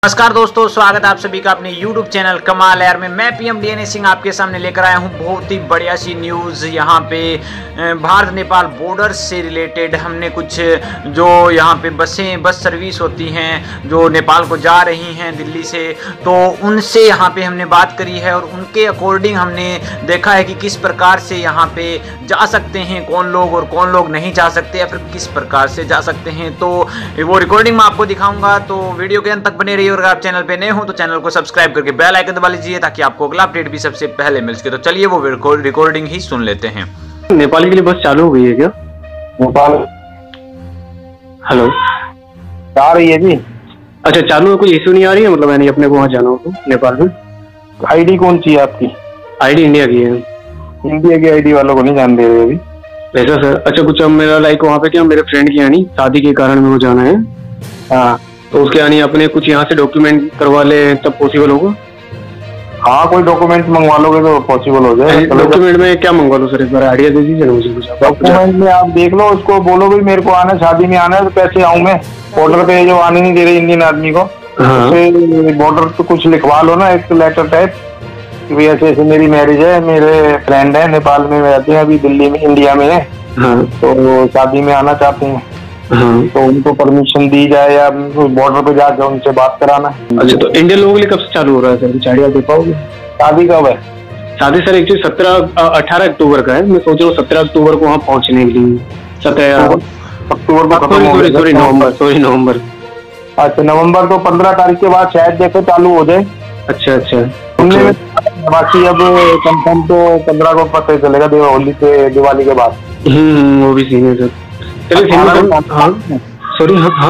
नमस्कार दोस्तों, स्वागत है आप सभी का अपने YouTube चैनल कमाल एयर में। मैं पीएम डीएनए सिंह आपके सामने लेकर आया हूं बहुत ही बढ़िया सी न्यूज़। यहां पे भारत नेपाल बॉर्डर से रिलेटेड हमने कुछ जो यहां पे बस सर्विस होती हैं जो नेपाल को जा रही हैं दिल्ली से, तो उनसे यहां पे हमने बात करी है और उनके अकॉर्डिंग हमने देखा है कि किस प्रकार से यहां पे जा सकते हैं कौन लोग और कौन लोग नहीं जा सकते या फिर किस प्रकार से जा सकते हैं। तो वो रिकॉर्डिंग मैं आपको दिखाऊंगा, तो वीडियो के अंत तक बने रहिए। अगर आप चैनल पे नए हो तो चैनल को सब्सक्राइब करके बेल आइकन दबा लीजिए ताकि आपको अगला अपडेट भी सबसे पहले मिल सके। तो चलिए वो रिकॉर्डिंग ही सुन लेते हैं। नेपाल के लिए बस चालू हो गई है क्या? नेपाल हेलो, आ रही है जी। अच्छा चालू है, कोई इश्यू नहीं आ रही है? मतलब यानी अपने को वहाँ जाना हो तो नेपाल में आईडी कौन सी है आपकी? आईडी इंडिया की है। इंडिया की आईडी वालों को नहीं जान दे रहे अभी। ऐसा सर? अच्छा कुछ अब मेरा लाइक वहाँ पे क्या मेरे फ्रेंड की यानी शादी के कारण मेरे को जाना है। हाँ तो उसके यानी अपने कुछ यहाँ से डॉक्यूमेंट करवा ले तब पॉसिबल होगा? हाँ, कोई डॉक्यूमेंट मंगवा लोगे तो पॉसिबल हो जाए। डॉक्यूमेंट में क्या मंगवा लो सर, एक बार आइडिया दे दीजिए ना मुझे कुछ। डॉक्यूमेंट में आप देख लो, उसको बोलो भाई मेरे को आना है, शादी में आना है, तो कैसे आऊँ मैं? बॉर्डर पे जो आने नहीं दे रहे इंडियन आदमी को, बॉर्डर पे कुछ लिखवा लो ना, एक लेटर टाइप कि भाई ऐसे ऐसे मेरी मैरिज है, मेरे फ्रेंड है नेपाल में रहते हैं, अभी दिल्ली में इंडिया में है, तो शादी में आना चाहते हैं, तो उनको परमिशन दी जाए या बॉर्डर पे जाकर उनसे बात कराना है। अच्छा तो इंडियन लोगों के लिए कब से चालू हो रहा है सर, कुछ आइडिया दे पाओगे? शादी कब है? शादी सर एक्चुअली 18 अक्टूबर का है। मैं सोच रहा हूँ 17 अक्टूबर को वहाँ पहुँचने के लिए। 17 अक्टूबर को सॉरी नवंबर। अच्छा नवंबर, तो 15 तारीख के बाद शायद देखो चालू हो जाए। अच्छा सुनने में बाकी अब कंफर्म तो 15 को पता ही चलेगा, दिवाली के बाद। वो भी सही है सर। चलिए हाँ सॉरी हाँ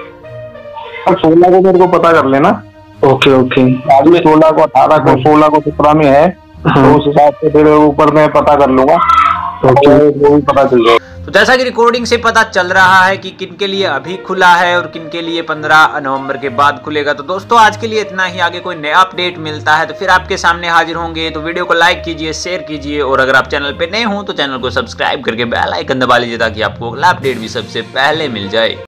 16 को मेरे को पता कर लेना। ओके 16 को 18 को 16 को 17 में है, तो उस हिसाब से फिर ऊपर मैं पता कर लूंगा, वो भी पता चल जाएगा। तो जैसा कि रिकॉर्डिंग से पता चल रहा है कि किन के लिए अभी खुला है और किन के लिए 15 नवंबर के बाद खुलेगा। तो दोस्तों आज के लिए इतना ही। आगे कोई नया अपडेट मिलता है तो फिर आपके सामने हाजिर होंगे। तो वीडियो को लाइक कीजिए, शेयर कीजिए और अगर आप चैनल पे नए हो तो चैनल को सब्सक्राइब करके बेल आइकन दबा लीजिए ताकि आपको अगला अपडेट भी सबसे पहले मिल जाए।